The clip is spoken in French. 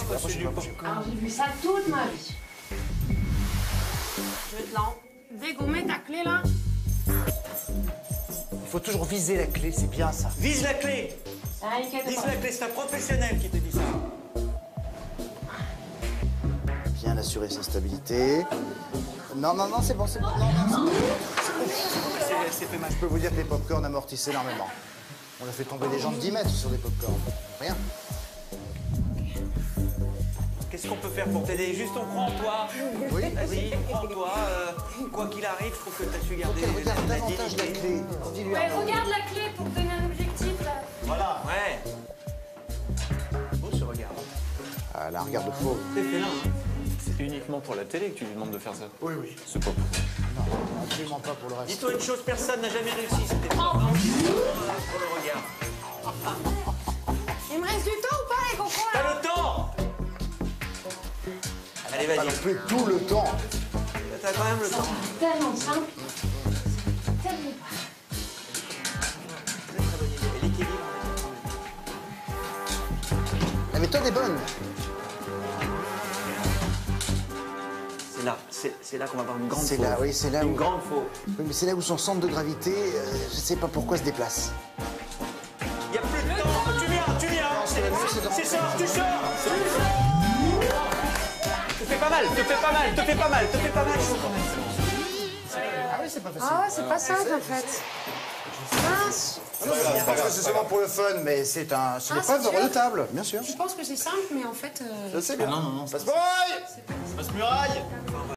super, moi, je sais pas. Alors j'ai vu ça toute ma vie. Je vais te dégommer ta clé là. Il faut toujours viser la clé, c'est bien ça. Vise la clé. Ça inquiète Vise pas. la clé, c'est un professionnel qui te dit ça. Bien assurer sa stabilité. Non, non, non, c'est bon, c'est bon. Non, non, C'est fait mal. je peux vous dire que les pop-corn amortissent énormément. On a fait tomber des gens de 10 mètres sur des pop-corn. Rien. Qu'est-ce qu'on peut faire pour t'aider? Juste on croit en toi. Oui. Vas-y, on croit en toi. Quoi qu'il arrive, je trouve que t'as su garder Regarde la davantage la dignité. clé. Dis-lui. Ouais, regarde la clé pour te donner un objectif là. Voilà. Ouais. Beau ce regard. Ah, là, regarde de faux. C'est félin, hein. C'est uniquement pour la télé que tu lui demandes de faire ça. Oui, oui. C'est pas pour toi. Non, absolument pas pour le reste. Dis-toi une chose, personne n'a jamais réussi. C'était pas pour le regard. Il me reste du temps ou pas les cocos là? T'as le temps. Allez, Pas vas-y. non plus tout le temps. T'as quand même le temps. Tellement simple. Tellement pas. Très bonne idée. Et l'équilibre. La méthode est bonne. C'est là qu'on va avoir une grande C'est faute. là, oui, c'est là où... Une grande faute. Oui, mais c'est là où son centre de gravité, je sais pas pourquoi, se déplace. Il n'y a plus de temps. Tu viens. c'est de C'est ça, tu sors. Te fais pas mal. Ah oui, c'est pas facile. Ah ouais, c'est pas simple en fait. Mince. Je pense que c'est seulement pour le fun, mais c'est une c'est épreuve sûr redoutable, bien sûr. Je pense que c'est simple, mais en fait. Je sais bien. non, non. Passe-muraille. Passe-muraille.